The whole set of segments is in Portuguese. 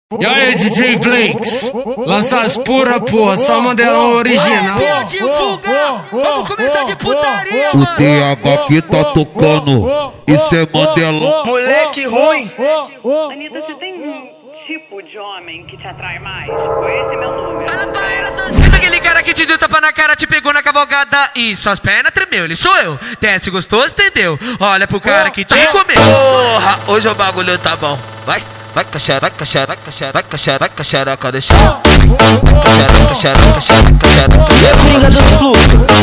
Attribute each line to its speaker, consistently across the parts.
Speaker 1: E aí, DJ Blinks, lança as pura, porra, só Mandelão original.
Speaker 2: Vamos começar de putaria,
Speaker 3: o TH aqui tá tocando, isso é Mandelão.
Speaker 4: Moleque ruim.
Speaker 5: Anitta, você tem um tipo de homem que te atrai mais? Esse é meu número.
Speaker 2: Fala pra ela, Sansita, aquele cara que te deu tapa na cara, te pegou na cavalgada e suas pernas tremeu. Ele sou eu, desce gostoso, entendeu? Olha pro cara que te comeu.
Speaker 4: Porra, hoje o bagulho tá bom. Vai. Vai caxereca, deixa.
Speaker 6: Pinga do sul.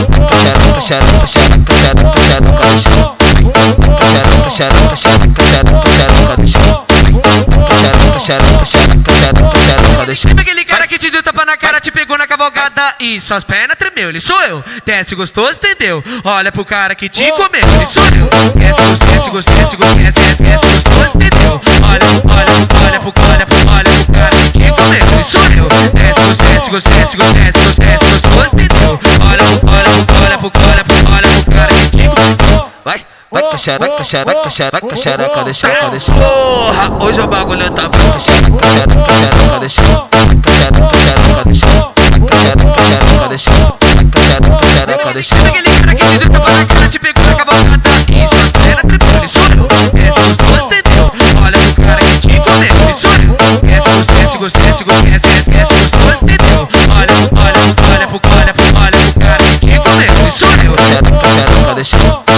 Speaker 2: Aquele cara que te deu tapa na cara, te pegou na cavalgada e suas pernas tremeu. Ele sou eu, desce gostoso, entendeu? Olha pro cara que te comeu. Ele sou eu, desce gostoso, entendeu? Olha pro cara que te comeu. Ele sou eu, desce gostoso, entendeu? Olha pro cara que te comeu.
Speaker 4: Vai caxereca, deixa. Porra, hoje o bagulho tá bom. Caxereca, deixa.
Speaker 2: Aquele cara que te deu tapa na cara, te pegou na cavalgada e suas pernas tremeu. Ele sou eu, desce gostoso, entendeu? Olha pro cara que te comeu. Ele sou eu, desce gostoso, entendeu? Olha pro cara que te comeu. Ele sou eu,
Speaker 4: Caxereca, deixa.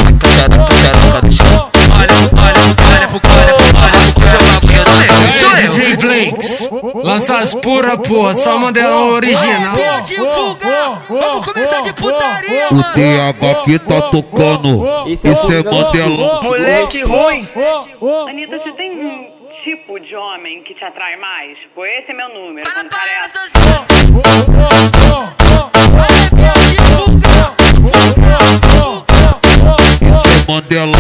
Speaker 2: olha pro cara que te comeu. Ele sou eu.
Speaker 1: DJ Blinks, lança as pura, porra, só Mandelão original.
Speaker 2: Vamos começar de putaria,
Speaker 3: O TH aqui tá tocando, isso é Mandelão.
Speaker 4: Moleque ruim.
Speaker 5: Anitta, você tem um tipo de homem que te atrai mais? Esse é meu número.
Speaker 2: Fala pra ela,
Speaker 3: Isso é Mandelão.